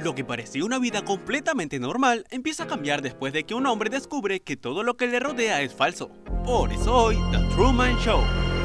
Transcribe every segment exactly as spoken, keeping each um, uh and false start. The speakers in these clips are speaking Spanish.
Lo que parecía una vida completamente normal empieza a cambiar después de que un hombre descubre que todo lo que le rodea es falso. Por eso hoy, The Truman Show.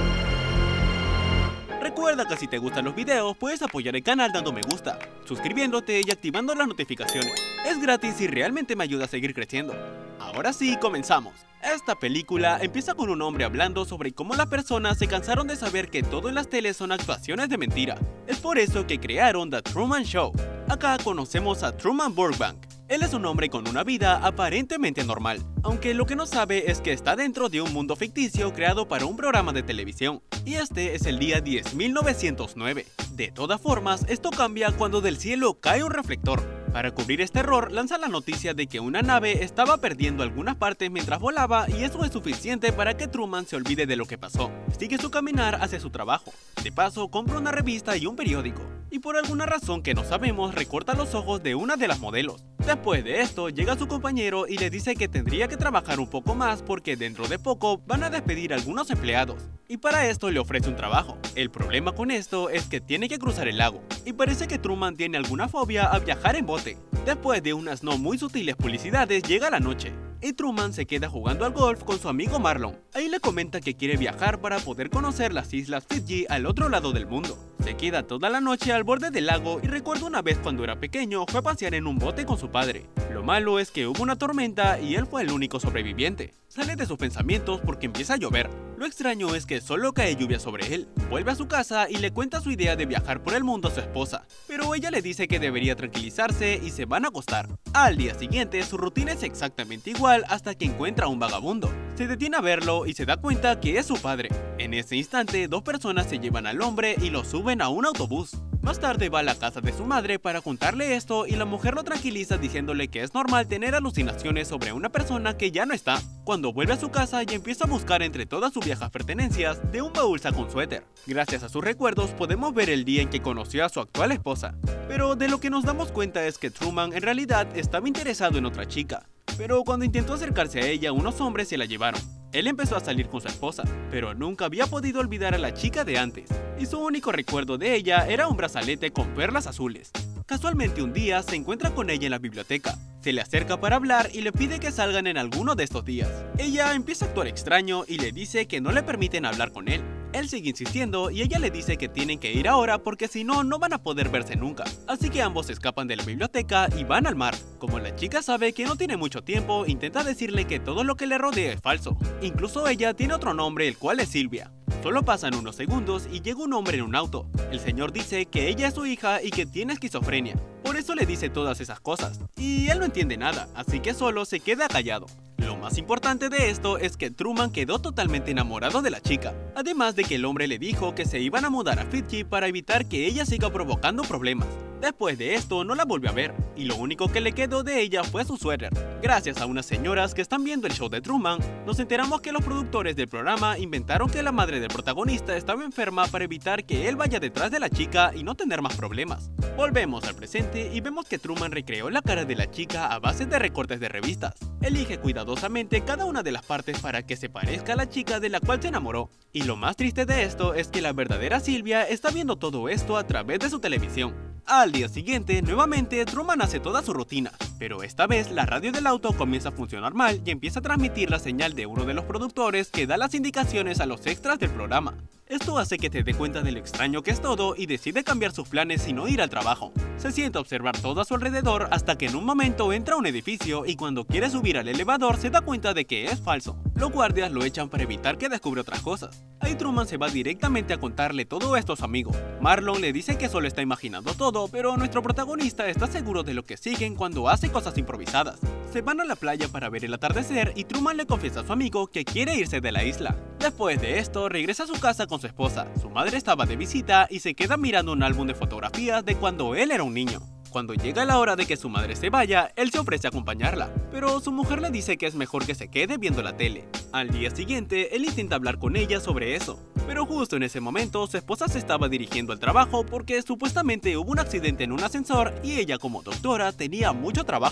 Recuerda que si te gustan los videos puedes apoyar el canal dando me gusta, suscribiéndote y activando las notificaciones. Es gratis y realmente me ayuda a seguir creciendo. Ahora sí, comenzamos. Esta película empieza con un hombre hablando sobre cómo las personas se cansaron de saber que todo en las teles son actuaciones de mentira. Es por eso que crearon The Truman Show. Acá conocemos a Truman Burbank. Él es un hombre con una vida aparentemente normal, aunque lo que no sabe es que está dentro de un mundo ficticio creado para un programa de televisión. Y este es el día diez mil novecientos nueve. De todas formas, esto cambia cuando del cielo cae un reflector. Para cubrir este error, lanza la noticia de que una nave estaba perdiendo algunas partes mientras volaba y eso es suficiente para que Truman se olvide de lo que pasó. Sigue su caminar hacia su trabajo. De paso, compra una revista y un periódico. Y por alguna razón que no sabemos, recorta los ojos de una de las modelos. Después de esto, llega su compañero y le dice que tendría que trabajar un poco más porque dentro de poco van a despedir a algunos empleados. Y para esto le ofrece un trabajo. El problema con esto es que tiene que cruzar el lago. Y parece que Truman tiene alguna fobia a viajar en bote. Después de unas no muy sutiles publicidades, llega la noche. Y Truman se queda jugando al golf con su amigo Marlon. Ahí le comenta que quiere viajar para poder conocer las islas Fiji al otro lado del mundo. Se queda toda la noche al borde del lago y recuerda una vez cuando era pequeño fue a pasear en un bote con su padre. Lo malo es que hubo una tormenta y él fue el único sobreviviente. Sale de sus pensamientos porque empieza a llover. Lo extraño es que solo cae lluvia sobre él. Vuelve a su casa y le cuenta su idea de viajar por el mundo a su esposa, pero ella le dice que debería tranquilizarse y se van a acostar. Al día siguiente su rutina es exactamente igual hasta que encuentra a un vagabundo. Se detiene a verlo y se da cuenta que es su padre. En ese instante, dos personas se llevan al hombre y lo suben a un autobús. Más tarde va a la casa de su madre para contarle esto y la mujer lo tranquiliza diciéndole que es normal tener alucinaciones sobre una persona que ya no está. Cuando vuelve a su casa y empieza a buscar entre todas sus viejas pertenencias, de un baúl saca un suéter. Gracias a sus recuerdos podemos ver el día en que conoció a su actual esposa. Pero de lo que nos damos cuenta es que Truman en realidad estaba interesado en otra chica. Pero cuando intentó acercarse a ella, unos hombres se la llevaron. Él empezó a salir con su esposa, pero nunca había podido olvidar a la chica de antes, y su único recuerdo de ella era un brazalete con perlas azules. Casualmente un día se encuentra con ella en la biblioteca, se le acerca para hablar y le pide que salgan en alguno de estos días. Ella empieza a actuar extraño y le dice que no le permiten hablar con él. Él sigue insistiendo y ella le dice que tienen que ir ahora porque si no, no van a poder verse nunca. Así que ambos escapan de la biblioteca y van al mar. Como la chica sabe que no tiene mucho tiempo, intenta decirle que todo lo que le rodea es falso. Incluso ella tiene otro nombre, el cual es Silvia. Solo pasan unos segundos y llega un hombre en un auto. El señor dice que ella es su hija y que tiene esquizofrenia. Por eso le dice todas esas cosas. Y él no entiende nada, así que solo se queda callado. Lo más importante de esto es que Truman quedó totalmente enamorado de la chica. Además de que el hombre le dijo que se iban a mudar a Fiji para evitar que ella siga provocando problemas. Después de esto no la volvió a ver, y lo único que le quedó de ella fue su suéter. Gracias a unas señoras que están viendo el show de Truman, nos enteramos que los productores del programa inventaron que la madre del protagonista estaba enferma para evitar que él vaya detrás de la chica y no tener más problemas. Volvemos al presente y vemos que Truman recreó la cara de la chica a base de recortes de revistas. Elige cuidadosamente cada una de las partes para que se parezca a la chica de la cual se enamoró. Y lo más triste de esto es que la verdadera Silvia está viendo todo esto a través de su televisión. Al día siguiente, nuevamente, Truman hace toda su rutina, pero esta vez la radio del auto comienza a funcionar mal y empieza a transmitir la señal de uno de los productores que da las indicaciones a los extras del programa. Esto hace que te dé cuenta de lo extraño que es todo y decide cambiar sus planes y no ir al trabajo. Se sienta a observar todo a su alrededor hasta que en un momento entra a un edificio y cuando quiere subir al elevador se da cuenta de que es falso. Los guardias lo echan para evitar que descubra otras cosas. Ahí Truman se va directamente a contarle todo esto a su amigo. Marlon le dice que solo está imaginando todo, pero nuestro protagonista está seguro de lo que siguen cuando hace cosas improvisadas. Se van a la playa para ver el atardecer y Truman le confiesa a su amigo que quiere irse de la isla. Después de esto, regresa a su casa con su esposa. Su madre estaba de visita y se queda mirando un álbum de fotografías de cuando él era un niño. Cuando llega la hora de que su madre se vaya, él se ofrece a acompañarla, pero su mujer le dice que es mejor que se quede viendo la tele. Al día siguiente, él intenta hablar con ella sobre eso, pero justo en ese momento su esposa se estaba dirigiendo al trabajo porque supuestamente hubo un accidente en un ascensor y ella como doctora tenía mucho trabajo.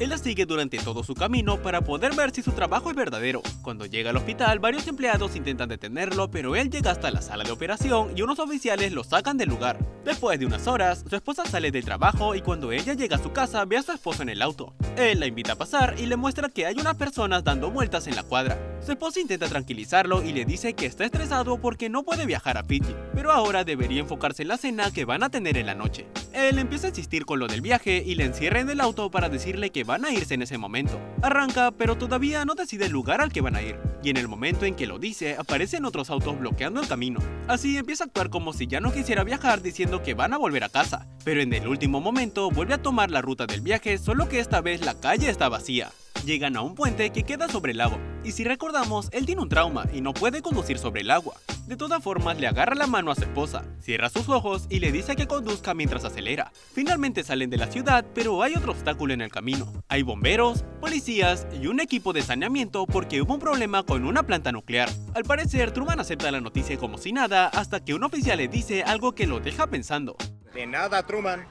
Él la sigue durante todo su camino para poder ver si su trabajo es verdadero. Cuando llega al hospital, varios empleados intentan detenerlo, pero él llega hasta la sala de operación y unos oficiales lo sacan del lugar. Después de unas horas, su esposa sale del trabajo y cuando ella llega a su casa ve a su esposo en el auto. Él la invita a pasar y le muestra que hay unas personas dando vueltas en la cuadra. Su esposa intenta tranquilizarlo y le dice que está estresado porque no puede viajar a Fiji, pero ahora debería enfocarse en la cena que van a tener en la noche. Él empieza a insistir con lo del viaje y le encierra en el auto para decirle que van a irse en ese momento. Arranca, pero todavía no decide el lugar al que van a ir, y en el momento en que lo dice, aparecen otros autos bloqueando el camino. Así empieza a actuar como si ya no quisiera viajar diciendo que van a volver a casa, pero en el último momento vuelve a tomar la ruta del viaje, solo que esta vez la calle está vacía. Llegan a un puente que queda sobre el lago, y si recordamos, él tiene un trauma y no puede conducir sobre el agua. De todas formas, le agarra la mano a su esposa, cierra sus ojos y le dice que conduzca mientras acelera. Finalmente salen de la ciudad, pero hay otro obstáculo en el camino. Hay bomberos, policías y un equipo de saneamiento porque hubo un problema con una planta nuclear. Al parecer, Truman acepta la noticia como si nada hasta que un oficial le dice algo que lo deja pensando. De nada, Truman.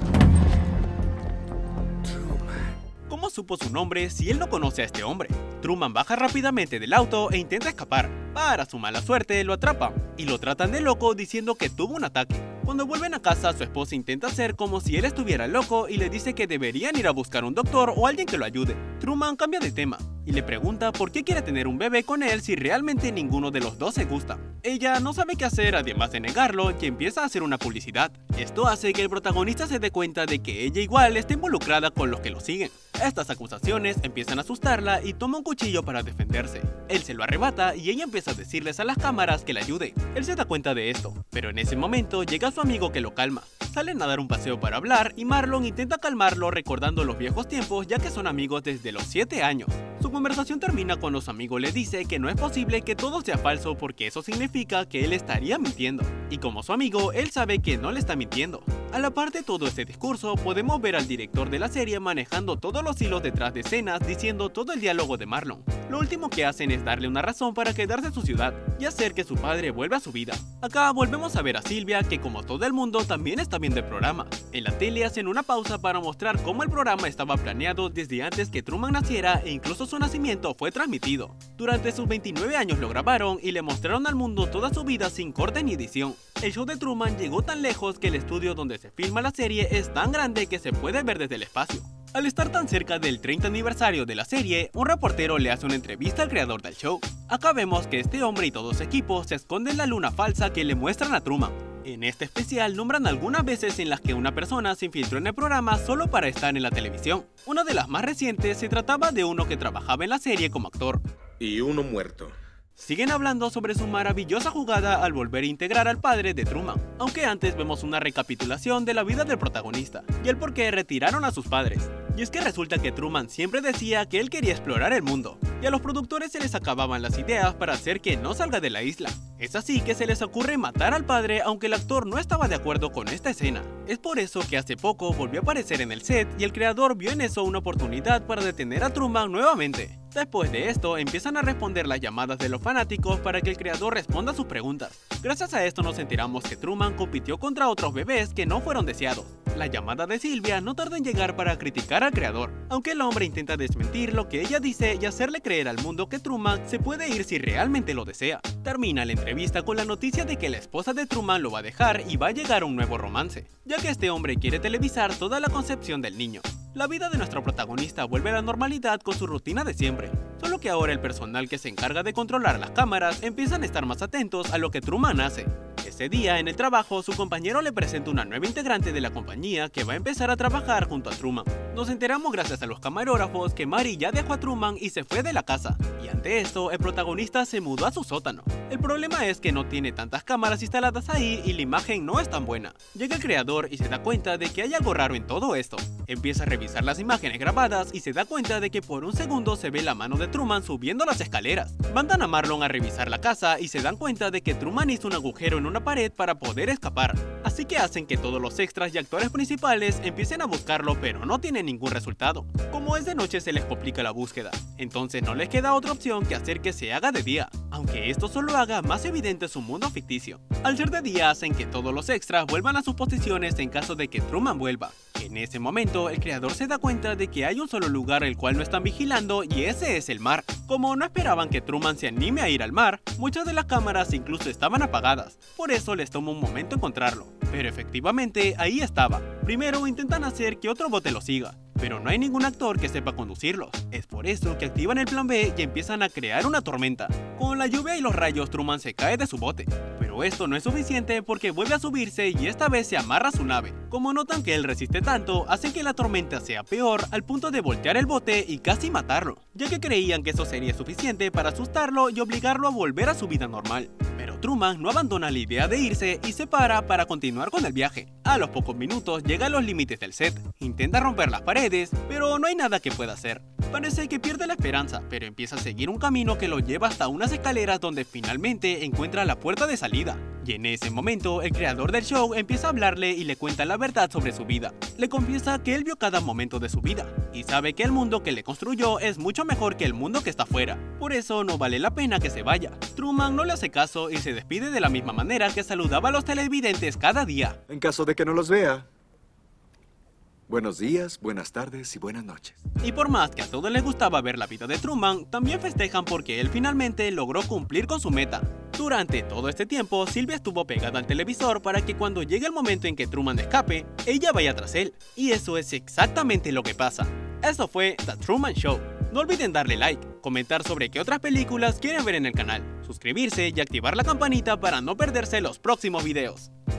¿Cómo supo su nombre si él no conoce a este hombre? Truman baja rápidamente del auto e intenta escapar. Para su mala suerte, lo atrapan y lo tratan de loco diciendo que tuvo un ataque. Cuando vuelven a casa, su esposa intenta hacer como si él estuviera loco y le dice que deberían ir a buscar un doctor o alguien que lo ayude. Truman cambia de tema y le pregunta por qué quiere tener un bebé con él si realmente ninguno de los dos se gusta. Ella no sabe qué hacer además de negarlo y empieza a hacer una publicidad. Esto hace que el protagonista se dé cuenta de que ella igual está involucrada con los que lo siguen. Estas acusaciones empiezan a asustarla y toma un cuchillo para defenderse. Él se lo arrebata y ella empieza a decirles a las cámaras que la ayude. Él se da cuenta de esto, pero en ese momento llega su amigo que lo calma. Salen a dar un paseo para hablar y Marlon intenta calmarlo recordando los viejos tiempos ya que son amigos desde los siete años. Su conversación termina cuando su amigo le dice que no es posible que todo sea falso porque eso significa que él estaría mintiendo. Y como su amigo, él sabe que no le está mintiendo. A la par de todo este discurso, podemos ver al director de la serie manejando todos los hilos detrás de escenas diciendo todo el diálogo de Marlon. Lo último que hacen es darle una razón para quedarse en su ciudad y hacer que su padre vuelva a su vida. Acá volvemos a ver a Sylvia que como todo el mundo también está viendo el programa. En la tele hacen una pausa para mostrar cómo el programa estaba planeado desde antes que Truman naciera e incluso su nacimiento fue transmitido. Durante sus veintinueve años lo grabaron y le mostraron al mundo toda su vida sin corte ni edición. El show de Truman llegó tan lejos que el estudio donde se filma la serie es tan grande que se puede ver desde el espacio. Al estar tan cerca del treinta aniversario de la serie, un reportero le hace una entrevista al creador del show. Acá vemos que este hombre y todo su equipo se esconden en la luna falsa que le muestran a Truman. En este especial nombran algunas veces en las que una persona se infiltró en el programa solo para estar en la televisión. Una de las más recientes se trataba de uno que trabajaba en la serie como actor. Y uno muerto. Siguen hablando sobre su maravillosa jugada al volver a integrar al padre de Truman, aunque antes vemos una recapitulación de la vida del protagonista y el por qué retiraron a sus padres. Y es que resulta que Truman siempre decía que él quería explorar el mundo, y a los productores se les acababan las ideas para hacer que no salga de la isla. Es así que se les ocurre matar al padre aunque el actor no estaba de acuerdo con esta escena. Es por eso que hace poco volvió a aparecer en el set y el creador vio en eso una oportunidad para detener a Truman nuevamente. Después de esto, empiezan a responder las llamadas de los fanáticos para que el creador responda a sus preguntas. Gracias a esto nos enteramos que Truman compitió contra otros bebés que no fueron deseados. La llamada de Sylvia no tarda en llegar para criticar al creador, aunque el hombre intenta desmentir lo que ella dice y hacerle creer al mundo que Truman se puede ir si realmente lo desea. Termina la entrevista con la noticia de que la esposa de Truman lo va a dejar y va a llegar un nuevo romance, ya que este hombre quiere televisar toda la concepción del niño. La vida de nuestro protagonista vuelve a la normalidad con su rutina de siempre, solo que ahora el personal que se encarga de controlar las cámaras empiezan a estar más atentos a lo que Truman hace. Ese día, en el trabajo, su compañero le presenta una nueva integrante de la compañía que va a empezar a trabajar junto a Truman. Nos enteramos gracias a los camarógrafos que Mary ya dejó a Truman y se fue de la casa, y ante esto, el protagonista se mudó a su sótano. El problema es que no tiene tantas cámaras instaladas ahí y la imagen no es tan buena. Llega el creador y se da cuenta de que hay algo raro en todo esto. Empieza a revisar las imágenes grabadas y se da cuenta de que por un segundo se ve la mano de Truman subiendo las escaleras. Mandan a Marlon a revisar la casa y se dan cuenta de que Truman hizo un agujero en una pared para poder escapar. Así que hacen que todos los extras y actores principales empiecen a buscarlo, pero no tienen ningún resultado. Como es de noche se les complica la búsqueda, entonces no les queda otra opción que hacer que se haga de día, aunque esto solo haga más evidente su mundo ficticio. Al ser de día hacen que todos los extras vuelvan a sus posiciones en caso de que Truman vuelva. En ese momento momento, el creador se da cuenta de que hay un solo lugar el cual no están vigilando y ese es el mar. Como no esperaban que Truman se anime a ir al mar, muchas de las cámaras incluso estaban apagadas, por eso les tomó un momento encontrarlo. Pero efectivamente, ahí estaba. Primero intentan hacer que otro bote lo siga, pero no hay ningún actor que sepa conducirlos. Es por eso que activan el plan B y empiezan a crear una tormenta. Con la lluvia y los rayos, Truman se cae de su bote. Pero esto no es suficiente porque vuelve a subirse y esta vez se amarra a su nave. Como notan que él resiste tanto, hacen que la tormenta sea peor al punto de voltear el bote y casi matarlo, ya que creían que eso sería suficiente para asustarlo y obligarlo a volver a su vida normal. Pero Truman no abandona la idea de irse y se para para continuar con el viaje. A los pocos minutos llega a los límites del set, intenta romper las paredes, pero no hay nada que pueda hacer. Parece que pierde la esperanza, pero empieza a seguir un camino que lo lleva hasta unas escaleras donde finalmente encuentra la puerta de salida. Y en ese momento, el creador del show empieza a hablarle y le cuenta la verdad sobre su vida. Le confiesa que él vio cada momento de su vida, y sabe que el mundo que le construyó es mucho mejor que el mundo que está afuera. Por eso no vale la pena que se vaya. Truman no le hace caso y se despide de la misma manera que saludaba a los televidentes cada día. En caso de que no los vea, buenos días, buenas tardes y buenas noches. Y por más que a todos les gustaba ver la vida de Truman, también festejan porque él finalmente logró cumplir con su meta. Durante todo este tiempo, Sylvia estuvo pegada al televisor para que cuando llegue el momento en que Truman escape, ella vaya tras él. Y eso es exactamente lo que pasa. Eso fue The Truman Show. No olviden darle like, comentar sobre qué otras películas quieren ver en el canal, suscribirse y activar la campanita para no perderse los próximos videos.